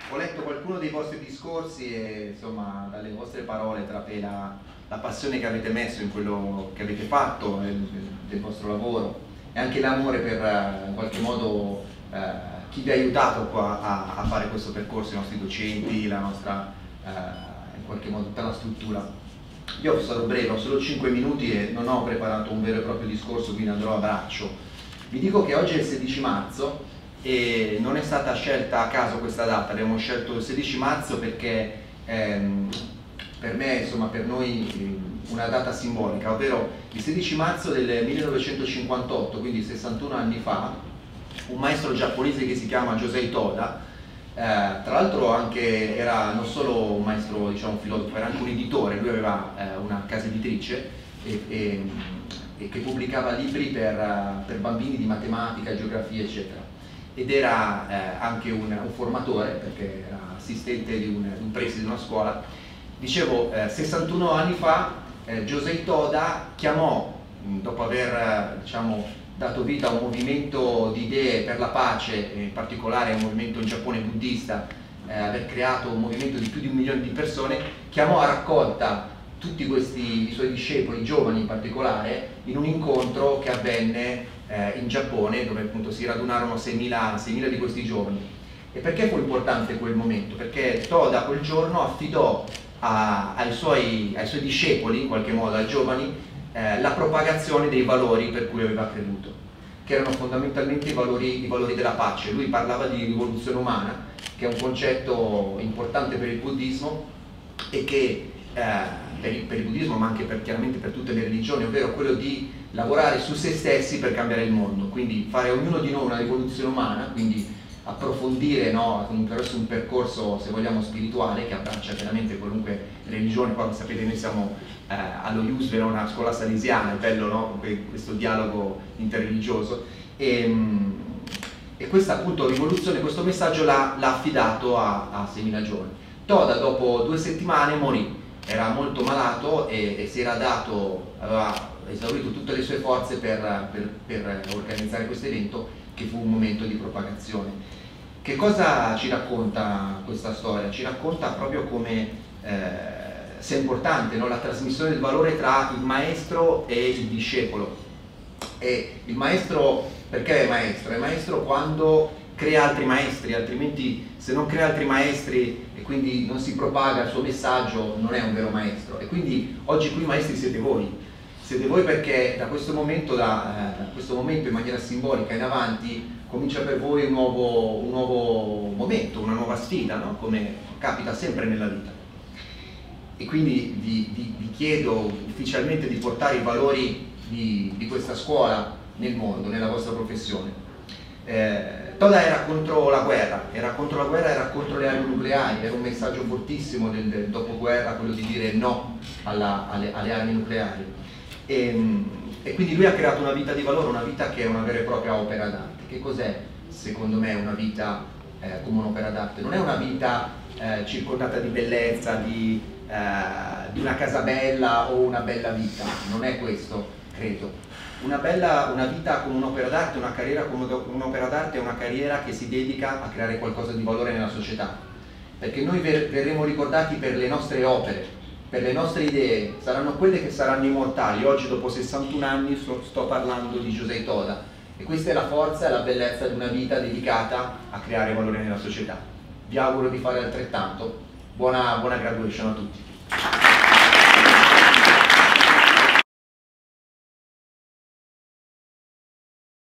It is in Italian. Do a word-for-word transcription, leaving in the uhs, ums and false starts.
ho letto qualcuno dei vostri discorsi e insomma dalle vostre parole trapela la passione che avete messo in quello che avete fatto, nel, del vostro lavoro, e anche l'amore per in qualche modo eh, chi vi ha aiutato qua a, a fare questo percorso, i nostri docenti, la nostra eh, in qualche modo tutta la struttura. Io sarò breve, ho solo cinque minuti e non ho preparato un vero e proprio discorso, quindi andrò a braccio. Vi dico che oggi è il sedici marzo e non è stata scelta a caso questa data, abbiamo scelto il sedici marzo perché ehm, per me, insomma, per noi una data simbolica, ovvero il sedici marzo del millenovecentocinquantotto, quindi sessantuno anni fa, un maestro giapponese che si chiama Josei Toda, eh, tra l'altro anche era non solo un maestro, diciamo, un filosofo, era anche un editore, lui aveva eh, una casa editrice e, e, e che pubblicava libri per, per bambini di matematica, geografia, eccetera. Ed era eh, anche un, un formatore, perché era assistente di un, di un preside di una scuola. Dicevo, eh, sessantuno anni fa eh, Josei Toda chiamò, dopo aver eh, diciamo, dato vita a un movimento di idee per la pace, in particolare un movimento in Giappone buddista, eh, aver creato un movimento di più di un milione di persone, chiamò a raccolta tutti questi i suoi discepoli, giovani in particolare, in un incontro che avvenne eh, in Giappone, dove appunto si radunarono seimila di questi giovani. E perché fu importante quel momento? Perché Toda quel giorno affidò a, ai, suoi, ai suoi discepoli, in qualche modo ai giovani, eh, la propagazione dei valori per cui aveva creduto, che erano fondamentalmente i valori, i valori della pace. Lui parlava di rivoluzione umana, che è un concetto importante per il buddismo e che eh, per il, per il buddismo, ma anche per, chiaramente per tutte le religioni, ovvero quello di lavorare su se stessi per cambiare il mondo, quindi fare ognuno di noi una rivoluzione umana, quindi approfondire, no, attraverso un percorso, se vogliamo, spirituale che abbraccia veramente qualunque religione. Qua sapete, noi siamo eh, allo I U S, una scuola salesiana, è bello, no? Questo dialogo interreligioso, e, e questa appunto rivoluzione, questo messaggio l'ha affidato a, a seimila giovani. Toda dopo due settimane morì, era molto malato e, e si era dato, aveva esaurito tutte le sue forze per, per, per organizzare questo evento, che fu un momento di propagazione. Che cosa ci racconta questa storia? Ci racconta proprio come eh, sia importante, no? La trasmissione del valore tra il maestro e il discepolo. E il maestro, perché è maestro? È maestro quando crea altri maestri, altrimenti se non crea altri maestri e quindi non si propaga il suo messaggio, non è un vero maestro. E quindi oggi qui i maestri siete voi. Siete voi perché da questo momento, da eh, questo momento in maniera simbolica in avanti, comincia per voi un nuovo, un nuovo momento, una nuova sfida, no? Come capita sempre nella vita. E quindi vi, vi, vi chiedo ufficialmente di portare i valori di, di questa scuola nel mondo, nella vostra professione. Eh, Toda era contro la guerra, era contro la guerra, era contro le armi nucleari, era un messaggio fortissimo del, del dopoguerra, quello di dire no alla, alle, alle armi nucleari. E, e quindi lui ha creato una vita di valore, una vita che è una vera e propria opera d'arte. Che cos'è, secondo me, una vita eh, come un'opera d'arte? Non è una vita eh, circondata di bellezza, di, eh, di una casa bella o una bella vita, non è questo, credo. Una, bella, una vita come un'opera d'arte, una carriera come un'opera d'arte è una carriera che si dedica a creare qualcosa di valore nella società, perché noi ver verremo ricordati per le nostre opere, per le nostre idee, saranno quelle che saranno immortali. Oggi, dopo sessantuno anni, sto, sto parlando di Josei Toda, e questa è la forza e la bellezza di una vita dedicata a creare valore nella società. Vi auguro di fare altrettanto. Buona, buona graduation a tutti.